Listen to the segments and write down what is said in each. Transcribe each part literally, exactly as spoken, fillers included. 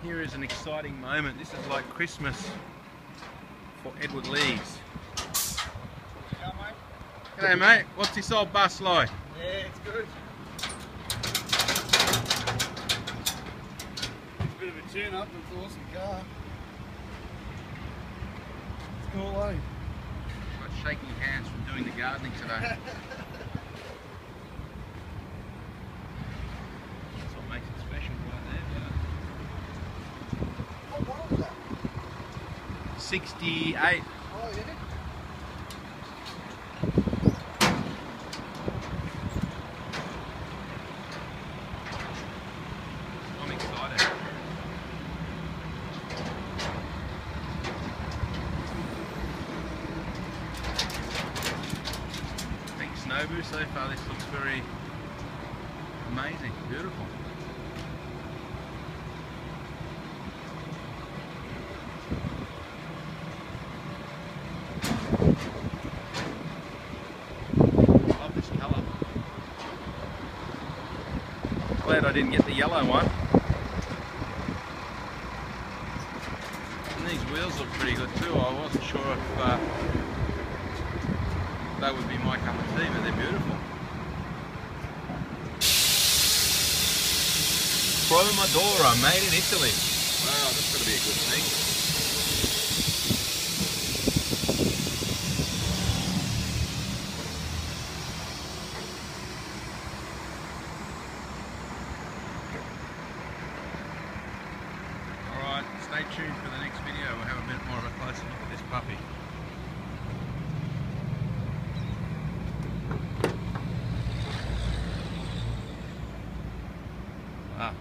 Here is an exciting moment. This is like Christmas for Edward Lees. G'day mate, what's this old bus like? Yeah, it's good. It's a bit of a tune up, it's an awesome car. It's cool, eh? Got shaky hands from doing the gardening today. That's what makes it special right there, What model was that? sixty-eight. Oh, yeah. I'm excited. Big Snobu so far. This looks very amazing, beautiful. Love this colour. Glad I didn't get the yellow one. And these wheels look pretty good too. I wasn't sure if uh, they would be my cup of tea, but they're beautiful. Cromadora, made in Italy. Wow, that's got to be a good thing. Alright, stay tuned for the next video. We'll have a bit more of a closer look at this puppy. Ah.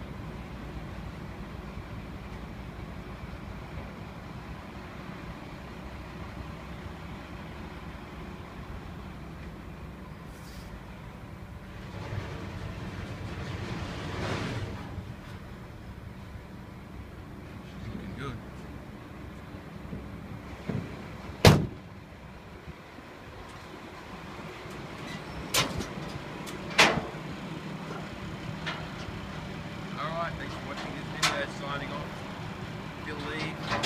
Looking good. Alright, thanks for watching this video. Signing off. Bill Lee.